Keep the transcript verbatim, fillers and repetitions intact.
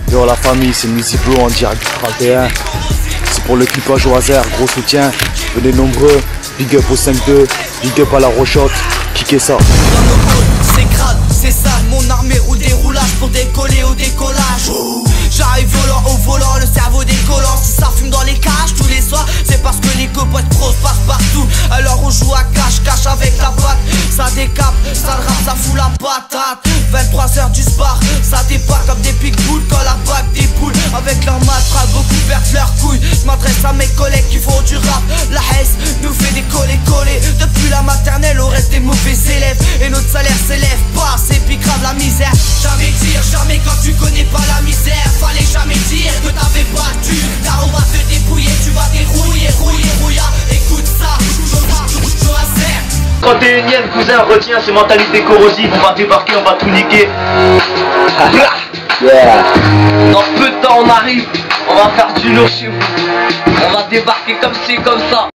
Yo la famille, c'est Miziblo en direct du trente et un. C'est pour l'équipage au hasard, gros soutien. Venez nombreux, big up au cinq deux, big up à la Rochotte, kickez ça. C'est grave, c'est ça, mon armée roule des roulages pour décoller au décollage. J'arrive volant au volant, le cerveau décollant. Si ça fume dans les cages tous les soirs, c'est parce que les copotes pros passent partout. Alors on joue à cache-cache avec la batte. Ça décape, ça le rap, ça fout la patate. Vingt-trois heures du spar, ça débarque comme des pitbulls quand la bague déboule. Avec leur matraque, beaucoup perdent leurs couilles. Je m'adresse à mes collègues qui font du rap. La Hesse nous fait des collés-collés. Depuis la maternelle, on reste des mauvais élèves. Et notre salaire s'élève pas, c'est puis grave la misère. Jamais dire, jamais quand tu connais pas la misère. Fallait jamais dire que t'avais pas de thune. Car on va te dépouiller, tu vas dérouiller, rouiller, rouilla. Écoute ça, trente et unième cousin, retiens ces mentalités corrosives. On va débarquer, on va tout niquer. Yeah. Dans peu de temps on arrive, on va faire du lourd chez vous. On va débarquer comme ci, comme ça.